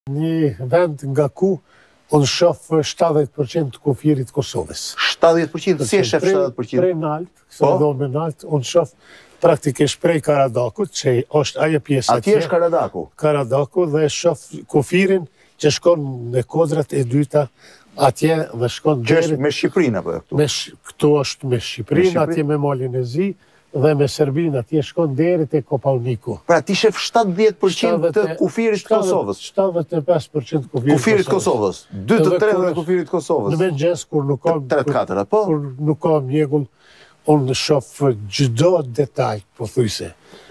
Një vend nga ku unë shoh 70% të kufirit Kosovës. 70%? Si e shef 70%? Prej nalt, se dhome nalt, unë shoh praktikisht prej Karadakut, që është ajo pjesë atje. Atje është Karadaku? Karadaku, dhe shoh kufirin që shkon në kodrat e dyta atje dhe shkon që është me Shqipërinë apo këtu? Këtu është me Shqipërinë, atje me Malin e Zi, dhe me Serbinë atje shkon deri te Kopaoniku. Pra ti shef 70% të kufirit të Kosovës? 75% kufirit të Kosovës. 2/3 të kufirit të Kosovës. Në mëngjes kur nuk kam 3/4, apo? Kur nuk kam mjegull, unë shoh çdo detaj, pothuajse.